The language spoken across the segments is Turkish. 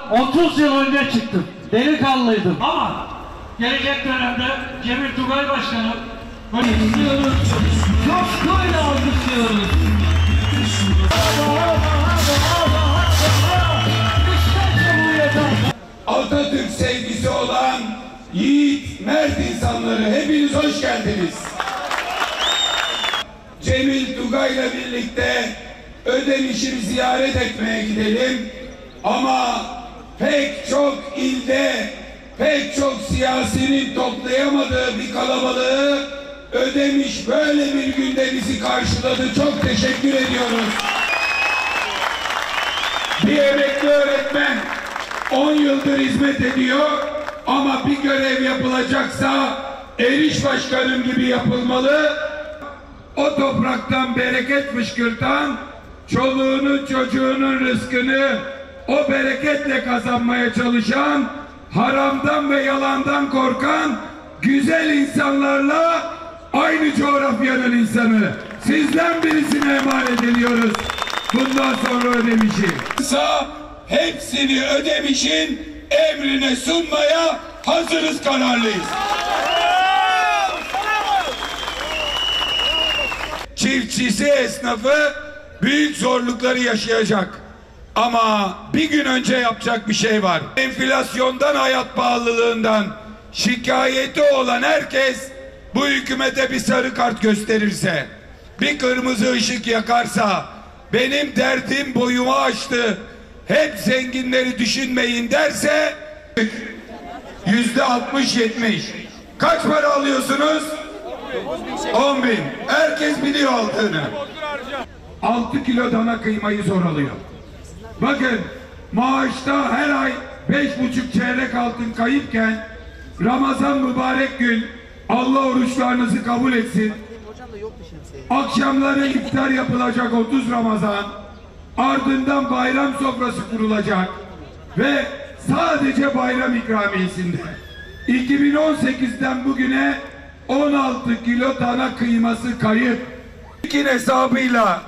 30 yıl önce çıktım. Delikanlıydım ama gelecek dönemde Cemil Tugay Başkanı böyle istiyoruz. Coşkuyla alkışlıyoruz. Atatürk sevgisi olan yiğit, mert insanları hepiniz hoş geldiniz. Cemil Tugay'la birlikte Ödemiş'i ziyaret etmeye gidelim. Ama pek çok ilde, pek çok siyasinin toplayamadığı bir kalabalığı Ödemiş böyle bir günde bizi karşıladı. Çok teşekkür ediyoruz. Bir emekli öğretmen 10 yıldır hizmet ediyor ama bir görev yapılacaksa Eriş Başkanım gibi yapılmalı. O topraktan bereket fışkırtan, çoluğunun çocuğunun rızkını o bereketle kazanmaya çalışan, haramdan ve yalandan korkan güzel insanlarla aynı coğrafyanın insanı. Sizden birisine emanet ediyoruz. Bundan sonra Ödemiş'i. Hepsini Ödemiş'in emrine sunmaya hazırız, kararlıyız. Çiftçisi, esnafı büyük zorlukları yaşayacak. Ama bir gün önce yapacak bir şey var. Enflasyondan, hayat pahalılığından şikayeti olan herkes bu hükümete bir sarı kart gösterirse, bir kırmızı ışık yakarsa, benim derdim boyumu aştı, hep zenginleri düşünmeyin derse %60-70. Kaç para alıyorsunuz? 10.000. Herkes biliyor aldığını. 6 kilo dana kıymayı zor alıyor. Bakın, maaşta her ay 5,5 çeyrek altın kayıpken Ramazan mübarek gün, Allah oruçlarınızı kabul etsin. Akşamları iftar yapılacak 30 Ramazan. Ardından bayram sofrası kurulacak ve sadece bayram ikramiyesinde 2018'den bugüne 16 kilo dana kıyması kayıp. İkin hesabıyla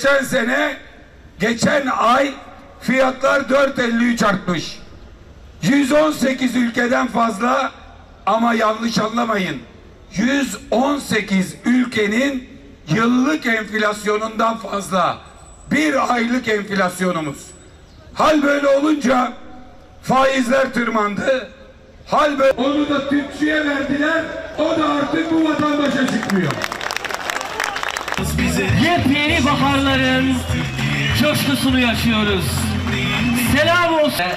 geçen ay fiyatlar 4.53 artmış. 118 ülkeden fazla, ama yanlış anlamayın, 118 ülkenin yıllık enflasyonundan fazla bir aylık enflasyonumuz. Hal böyle olunca faizler tırmandı. Hal böyle, onu da tüpçüye verdiler. O da artık bu vatandaşa çıkmıyor. Yepyeni baharların coşkusunu yaşıyoruz. Selam olsun.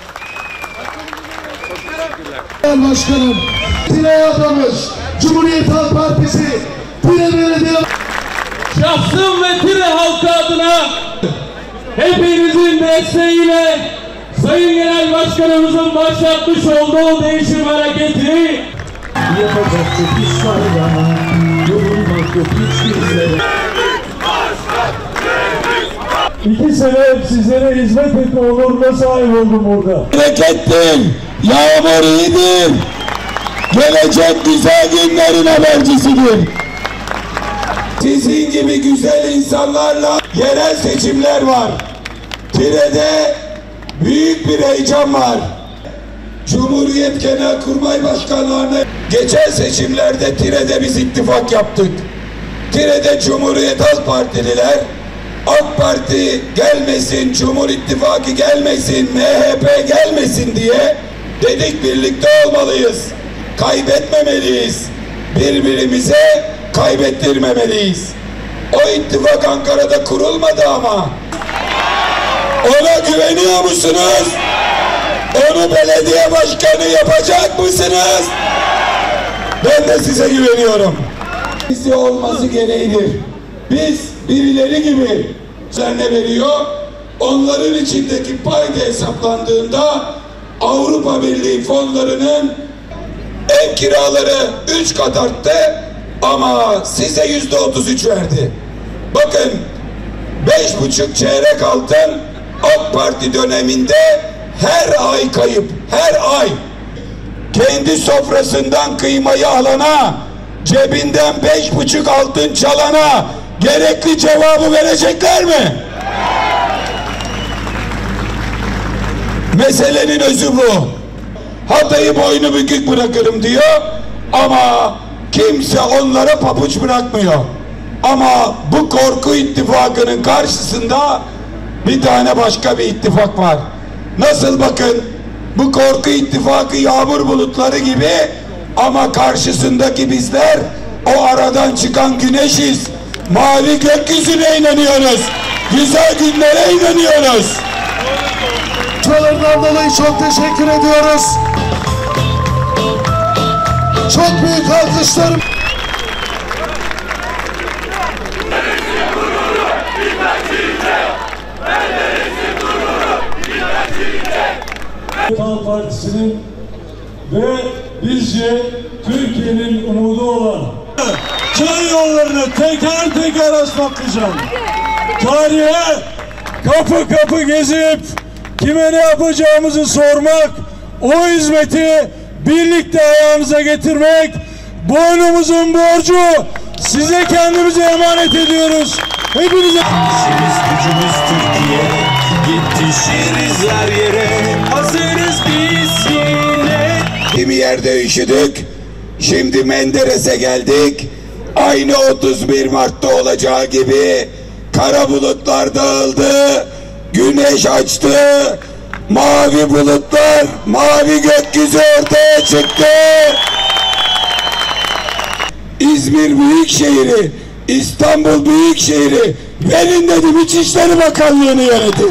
Başkanım, Tire'ye adamış Cumhuriyet Halk Partisi Tire Belediye. Şahsım ve Tire halkı adına hepinizin desteğiyle Sayın Genel Başkanımızın başlatmış olduğu değişim hareketi Yapacak çok iş var bana, yorulmak yok hiçbirine. İki sene sizlere hizmet etme onuruna sahip oldum burada. Berekettir, yağmur iyidir, gelecek güzel günlerin habercisidir. Sizin gibi güzel insanlarla yerel seçimler var. Tire'de büyük bir heyecan var. Cumhuriyet Genelkurmay Başkanlığı'na geçen seçimlerde Tire'de biz ittifak yaptık. Tire'de Cumhuriyet Halk Partililer, AK Parti gelmesin, Cumhur İttifakı gelmesin, MHP gelmesin diye dedik, birlikte olmalıyız. Kaybetmemeliyiz. Birbirimize kaybettirmemeliyiz. O ittifak Ankara'da kurulmadı ama. Ona güveniyor musunuz? Onu belediye başkanı yapacak mısınız? Ben de size güveniyorum. Bizi olması gereğidir. Biz birileri gibi ne veriyor? Onların içindeki payda hesaplandığında Avrupa Birliği fonlarının ev kiraları 3 kat arttı ama size %33 verdi. Bakın, 5,5 çeyrek altın AK Parti döneminde her ay kayıp, her ay. Kendi sofrasından kıymayı alana, cebinden 5,5 altın çalana gerekli cevabı verecekler mi? Meselenin özü bu. Hatay'ı boynu bükük bırakırım diyor ama kimse onlara pabuç bırakmıyor. Ama bu korku ittifakının karşısında bir tane başka bir ittifak var. Nasıl bakın, bu korku ittifakı yağmur bulutları gibi ama karşısındaki bizler o aradan çıkan güneşiz. Mavi gökyüzüne inanıyoruz. Güzel günlere inanıyoruz. Çalışmalarından dolayı çok teşekkür ediyoruz. Çok büyük alkışlarım. Halk Partisi'nin ve bizce Türkiye'nin umudu olan köy yollarını teker teker asfaltlayacağım. Tarihe kapı kapı gezip kime ne yapacağımızı sormak, o hizmeti birlikte ayağımıza getirmek boynumuzun borcu. Size kendimize emanet ediyoruz. Hepinize. İşimiz gücümüz Türkiye, yetişiriz her yere, hazırız biz yine. Kimi yerde üşüdük, şimdi Menderes'e geldik. Aynı 31 Mart'ta olacağı gibi kara bulutlar dağıldı, güneş açtı, mavi bulutlar, mavi gökyüzü ortaya çıktı. İzmir Büyükşehir'i, İstanbul Büyükşehir'i verin dedim, İçişleri Bakanlığı'nı yönetin.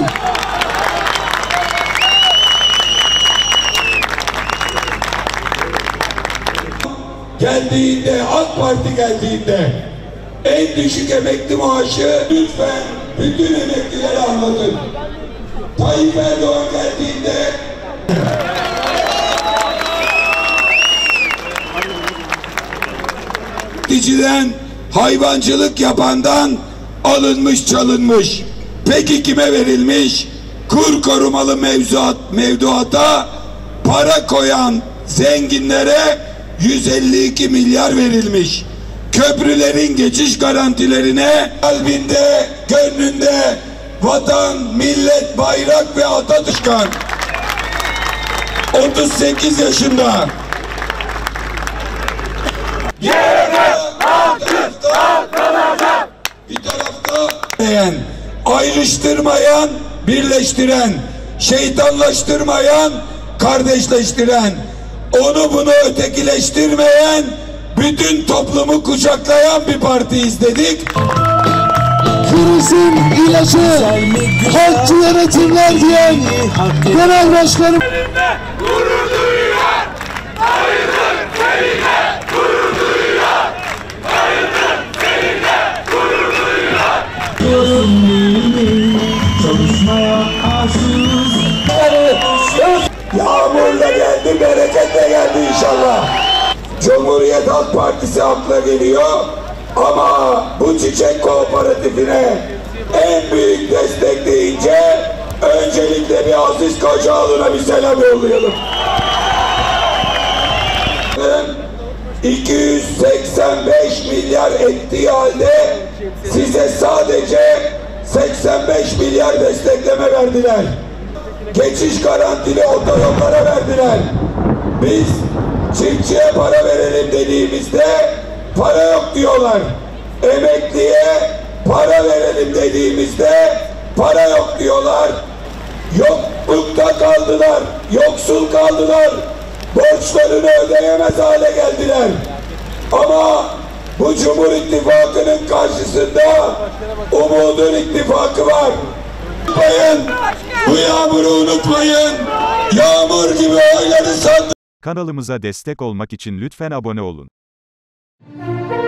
Geldiğinde, AK Parti geldiğinde en düşük emekli maaşı lütfen bütün emeklilere anlatın. Tayyip Erdoğan geldiğinde üreticiden, hayvancılık yapandan alınmış, çalınmış. Peki kime verilmiş? Kur korumalı mevduata para koyan zenginlere 152 milyar verilmiş. Köprülerin geçiş garantilerine kalbinde, gönlünde vatan, millet, bayrak ve Atatürk 38 yaşında. Bir tarafta ayrıştırmayan, birleştiren, şeytanlaştırmayan, kardeşleştiren, onu bunu ötekileştirmeyen, bütün toplumu kucaklayan bir parti izledik. Krizin ilacı halkçı yönetimler diyen genel başkanım. Gurur duyuyor, hayırdır seninle, gurur duyuyor, hayırdır seninle, gurur duyuyor. Çalışmaya aşığız. Yağmurla geldi, bereketle geldi inşallah. Cumhuriyet Halk Partisi akla geliyor ama bu çiçek kooperatifine en büyük destek deyince öncelikle bir Aziz Kocaoğlu'na bir selam yollayalım. 285 milyar ettiği halde size sadece 85 milyar destekleme verdiler. Geçiş garantili otoyollara verdiler. Biz çiftçiye para verelim dediğimizde para yok diyorlar. Emekliye para verelim dediğimizde para yok diyorlar. Yoklukta kaldılar, yoksul kaldılar. Borçlarını ödeyemez hale geldiler. Ama bu Cumhur İttifakı'nın karşısında Umudun İttifakı var. Unutmayın, bu yağmuru unutmayın. Yağmur gibi oyları sandık. Kanalımıza destek olmak için lütfen abone olun.